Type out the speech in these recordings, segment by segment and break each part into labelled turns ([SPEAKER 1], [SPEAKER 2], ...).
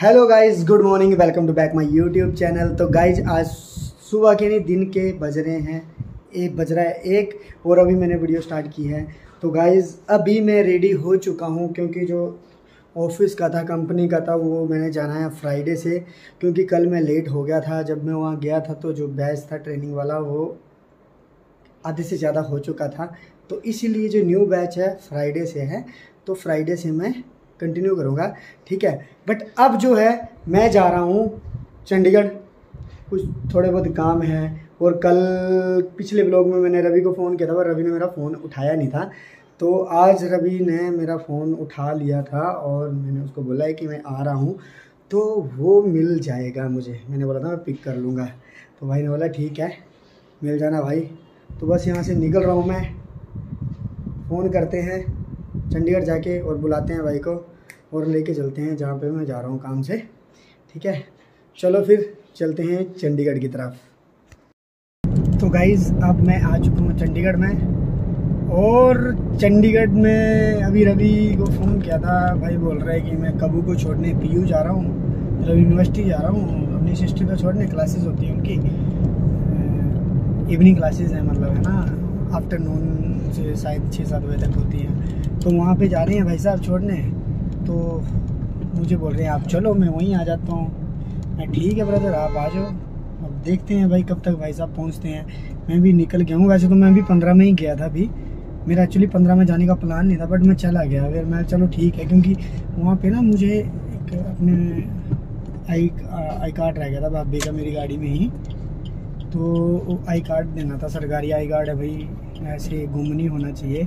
[SPEAKER 1] Hello guys, good morning, welcome to back my YouTube channel. तो guys आज सुबह के नहीं दिन के बज रहे हैं 1 और अभी मैंने वीडियो स्टार्ट की है। तो गाइज अभी मैं रेडी हो चुका हूँ क्योंकि जो ऑफिस का था, कंपनी का था, वो मैंने जाना है फ्राइडे से, क्योंकि कल मैं लेट हो गया था। जब मैं वहाँ गया था तो जो बैच था ट्रेनिंग वाला वो आधे से ज़्यादा हो चुका था। तो इसीलिए जो न्यू बैच है फ्राइडे से है, तो फ्राइडे से मैं कंटिन्यू करूँगा, ठीक है। बट अब जो है मैं जा रहा हूँ चंडीगढ़, कुछ थोड़े बहुत काम है। और कल पिछले ब्लॉग में मैंने रवि को फ़ोन किया था पर रवि ने मेरा फ़ोन उठाया नहीं था। तो आज रवि ने मेरा फ़ोन उठा लिया था और मैंने उसको बोला है कि मैं आ रहा हूँ, तो वो मिल जाएगा मुझे। मैंने बोला था मैं पिक कर लूँगा, तो भाई ने बोला ठीक है मिल जाना भाई। तो बस यहाँ से निकल रहा हूँ मैं, फ़ोन करते हैं चंडीगढ़ जाके और बुलाते हैं भाई को और लेके चलते हैं जहाँ पे मैं जा रहा हूँ काम से, ठीक है। चलो फिर चलते हैं चंडीगढ़ की तरफ। तो गाइज़ अब मैं आ चुका हूँ चंडीगढ़ में, और चंडीगढ़ में अभी रवि को फ़ोन किया था। भाई बोल रहा है कि मैं कबू को छोड़ने पीयू जा रहा हूँ, रवि यूनिवर्सिटी जा रहा हूँ अपनी सिस्टर को छोड़ने। क्लासेस होती हैं उनकी, इवनिंग क्लासेस हैं, मतलब है ना, आफ्टरनून से शायद 6-7 बजे तक होती हैं। तो वहाँ पे जा रहे हैं भाई साहब छोड़ने। तो मुझे बोल रहे हैं आप चलो, मैं वहीं आ जाता हूँ। मैं ठीक है ब्रदर आप आ जाओ। अब देखते हैं भाई कब तक भाई साहब पहुँचते हैं। मैं भी निकल गया हूँ, वैसे तो मैं भी 15 में ही गया था। अभी मेरा एक्चुअली 15 में जाने का प्लान नहीं था, बट मैं चला गया। फिर मैं चलो ठीक है, क्योंकि वहाँ पे ना मुझे एक अपने आई कार्ड रह गया था भाभी का मेरी गाड़ी में ही। तो आई कार्ड देना था, सरकारी आई कार्ड है भाई, ऐसे गुम नहीं होना चाहिए।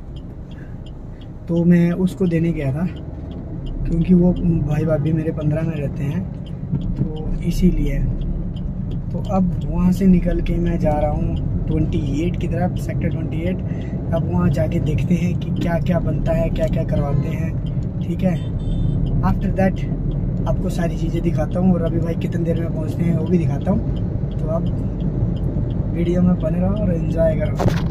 [SPEAKER 1] तो मैं उसको देने गया था क्योंकि वो भाई भाभी मेरे 15 में रहते हैं, तो इसीलिए। तो अब वहाँ से निकल के मैं जा रहा हूँ 28 की तरफ, सेक्टर 28। अब वहाँ जाके देखते हैं कि क्या क्या बनता है, क्या क्या करवाते हैं, ठीक है। आफ्टर दैट आपको सारी चीज़ें दिखाता हूँ और अभी भाई कितनी देर में पहुँचते हैं वो भी दिखाता हूँ। तो अब वीडियो में बने रहो और एंजॉय करो।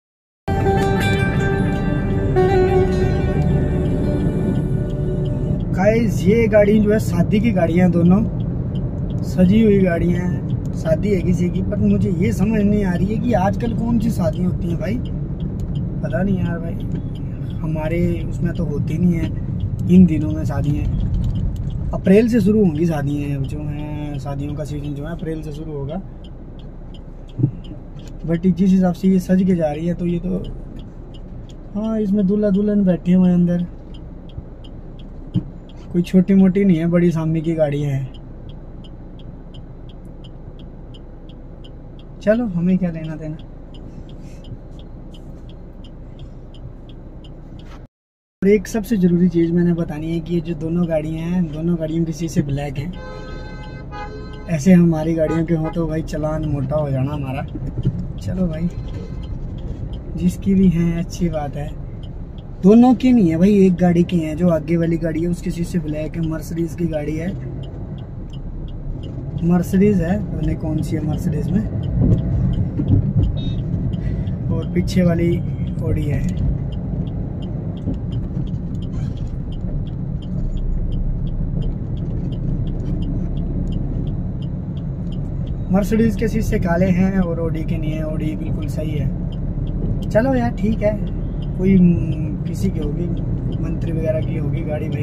[SPEAKER 1] गाइस ये गाड़ी जो है शादी की गाड़ियाँ हैं, दोनों सजी हुई गाड़ियाँ हैं। शादी है किसी की, पर मुझे ये समझ नहीं आ रही है कि आजकल कौन सी शादियाँ होती हैं भाई, पता नहीं यार भाई। हमारे उसमें तो होती नहीं है इन दिनों में शादियाँ। अप्रैल से शुरू होंगी शादियाँ जो हैं, शादियों का सीजन जो है अप्रैल से शुरू होगा। बट जिस हिसाब से ये सज के जा रही है तो ये तो, हाँ इसमें दूल्हा दुल्हन बैठे हुए हैं अंदर। कोई छोटी मोटी नहीं है, बड़ी सामी की गाड़ियाँ हैं। चलो हमें क्या लेना देना। और एक सबसे ज़रूरी चीज़ मैंने बतानी है कि ये जो दोनों गाड़ियाँ हैं, दोनों गाड़ियों की शीशे ब्लैक हैं। ऐसे हमारी गाड़ियों के हो तो भाई चालान मोटा हो जाना हमारा। चलो भाई जिसकी भी हैं अच्छी बात है। दोनों की नहीं है भाई, एक गाड़ी की है। जो आगे वाली गाड़ी है उसकी शीशे ब्लैक है, मर्सिडीज की गाड़ी है, मर्सिडीज है, पता नहीं कौन सी है मर्सिडीज में। और पीछे वाली ऑडी है। मर्सिडीज के शीशे काले हैं और ऑडी के नहीं है, ऑडी बिल्कुल सही है। चलो यार ठीक है, कोई किसी की होगी, मंत्री वगैरह की होगी गाड़ी भाई।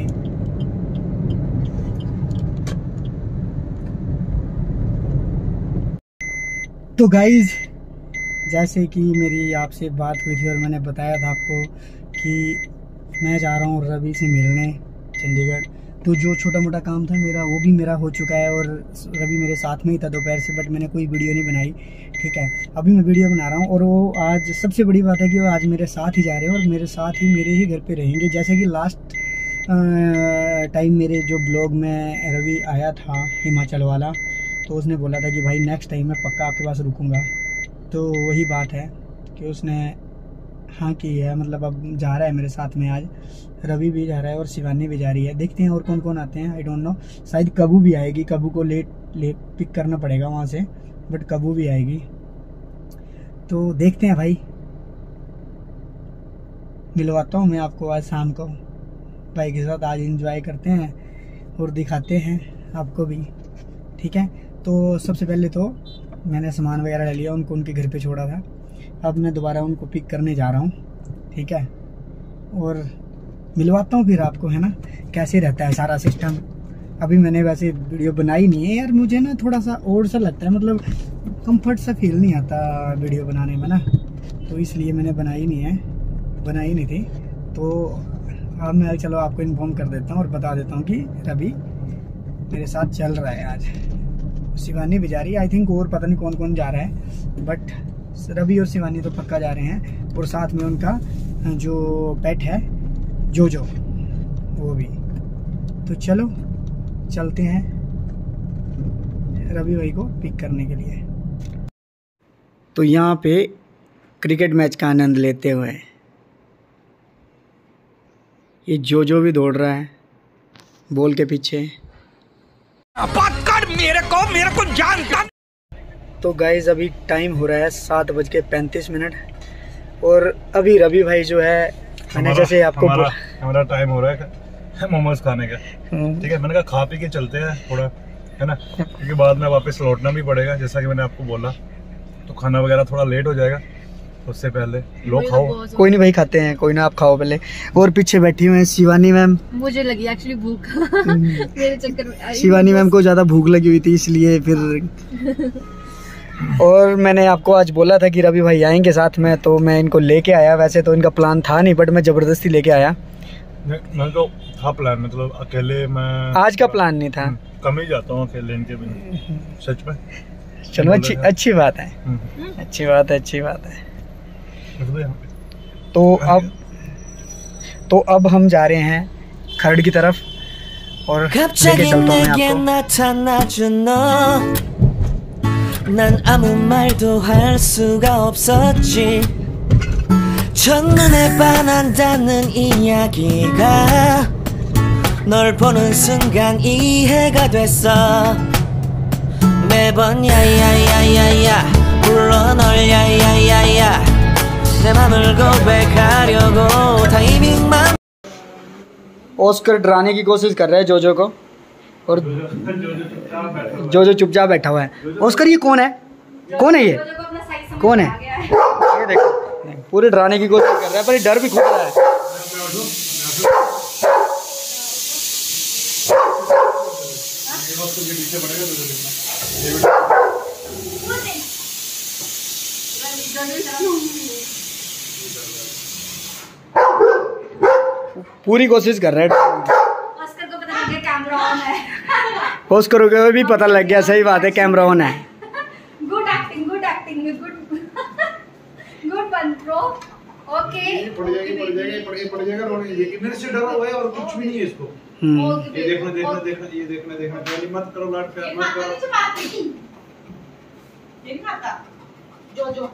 [SPEAKER 1] तो गाइज जैसे कि मेरी आपसे बात हुई थी और मैंने बताया था आपको कि मैं जा रहा हूँ रवि से मिलने चंडीगढ़। तो जो छोटा मोटा काम था मेरा वो भी मेरा हो चुका है, और रवि मेरे साथ में ही था दोपहर से, बट मैंने कोई वीडियो नहीं बनाई, ठीक है। अभी मैं वीडियो बना रहा हूँ और वो आज सबसे बड़ी बात है कि वो आज मेरे साथ ही जा रहे हैं और मेरे साथ ही मेरे ही घर पे रहेंगे। जैसे कि लास्ट टाइम मेरे जो ब्लॉग में रवि आया था हिमाचल वाला, तो उसने बोला था कि भाई नेक्स्ट टाइम मैं पक्का आपके पास रुकूँगा। तो वही बात है कि उसने हाँ की है, मतलब अब जा रहा है मेरे साथ में। आज रवि भी जा रहा है और शिवानी भी जा रही है। देखते हैं और कौन कौन आते हैं, आई डोंट नो। शायद कबू भी आएगी, कबू को लेट पिक करना पड़ेगा वहाँ से, बट कबू भी आएगी। तो देखते हैं भाई, मिलवाता हूँ मैं आपको आज शाम को भाई के साथ। आज एंजॉय करते हैं और दिखाते हैं आपको भी, ठीक है। तो सबसे पहले तो मैंने सामान वगैरह ले लिया, उनको उनके घर पे छोड़ा था। अब मैं दोबारा उनको पिक करने जा रहा हूँ, ठीक है। और मिलवाता हूँ फिर आपको, है ना, कैसे रहता है सारा सिस्टम। अभी मैंने वैसे वीडियो बनाई नहीं है यार, मुझे ना थोड़ा सा और सा लगता है, मतलब कंफर्ट सा फील नहीं आता वीडियो बनाने में ना, तो इसलिए मैंने बनाई नहीं थी। तो अब मैं चलो आपको इन्फॉर्म कर देता हूँ और बता देता हूँ कि रवि मेरे साथ चल रहा है आज। शिवानी भी जा रही है आई थिंक, और पता नहीं कौन कौन जा रहा है, बट रवि और शिवानी तो पक्का जा रहे हैं, और साथ में उनका जो पेट है जोजो वो भी। तो चलो चलते हैं रवि भाई को पिक करने के लिए। तो यहाँ पे क्रिकेट मैच का आनंद लेते हुए ये जोजो भी दौड़ रहा है बॉल के पीछे। बात कर मेरे को जानता। तो गाइज अभी टाइम हो रहा है 7:35, और अभी रवि भाई जो है, मैंने जैसे आपको
[SPEAKER 2] हमारा टाइम हो रहा है मोमोज खाने का, ठीक है। मैंने कहा खा पी के चलते हैं थोड़ा, है ना, क्योंकि बाद में वापस लौटना भी पड़ेगा, जैसा कि मैंने आपको बोला। तो खाना वगैरह थोड़ा लेट हो जाएगा, उससे पहले लोग खाओ।
[SPEAKER 1] कोई नहीं भाई, खाते हैं, कोई ना, आप खाओ पहले। और पीछे बैठी हुई है शिवानी मैम,
[SPEAKER 3] मुझे लगी एक्चुअली भूख मेरे चक्कर में।
[SPEAKER 1] शिवानी मैम को ज़्यादा भूख लगी हुई थी इसलिए फिर और मैंने आपको आज बोला था कि रवि भाई आएंगे साथ में, तो मैं इनको लेके आया। वैसे तो इनका प्लान था नहीं, बट मैं ज़बरदस्ती लेके आया।
[SPEAKER 2] मैं तो था प्लान, मतलब अकेले मैं
[SPEAKER 1] आज का प्लान नहीं था, कम
[SPEAKER 2] ही जाता हूँ अकेले इनके बिना, सच में।
[SPEAKER 1] चलो अच्छी बात है, अच्छी बात है। तो अब हम जा रहे हैं खरड़ की तरफ, और लेके चलता हूँ मैं आपको।
[SPEAKER 4] 난 아무 말도 할 수가 없었지. 첫눈에 반한다는 이야기가 널 보는 순간 이해가 됐어. 매번 야야야야야 불러 널 야야야야 내 맘을 고백하려고 타이밍만।
[SPEAKER 1] ऑस्कर डराने की कोशिश कर रहा है जोजो को, और जोजो चुपचाप बैठा हुआ है। ऑस्कर ये कौन है, कौन है ये, कौन है? ये देखो पूरे डराने की कोशिश कर रहा है, पर ये डर भी खुद रहा है। पूरी कोशिश कर रहा है। ऑस्कर को भी पता लग गया, सही बात है, कैमरा ऑन है।
[SPEAKER 3] Good acting good one pro. Okay
[SPEAKER 2] पड़ जाएगा रोने, ये मेरे से डरा हुआ है और कुछ भी नहीं है इसको। ये देखना पहले मत करो, लाड प्यार मत करो।
[SPEAKER 3] नहीं खाता जो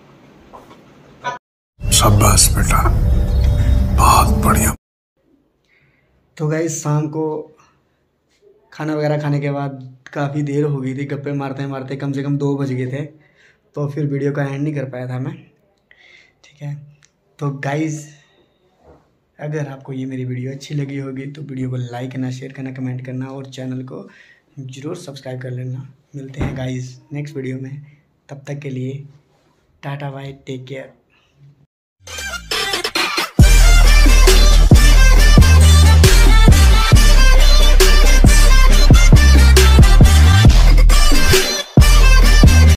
[SPEAKER 2] शाबाश बेटा, बहुत बढ़िया।
[SPEAKER 1] तो गाइस शाम को खाना वगैरह खाने के बाद काफ़ी देर हो गई थी, गप्पे मारते मारते कम से कम 2 बज गए थे, तो फिर वीडियो का एंड नहीं कर पाया था मैं, ठीक है। तो गाइस अगर आपको ये मेरी वीडियो अच्छी लगी होगी तो वीडियो को लाइक करना, शेयर करना, कमेंट करना, और चैनल को ज़रूर सब्सक्राइब कर लेना। मिलते हैं गाइस नेक्स्ट वीडियो में, तब तक के लिए टाटा बाय, टेक केयर।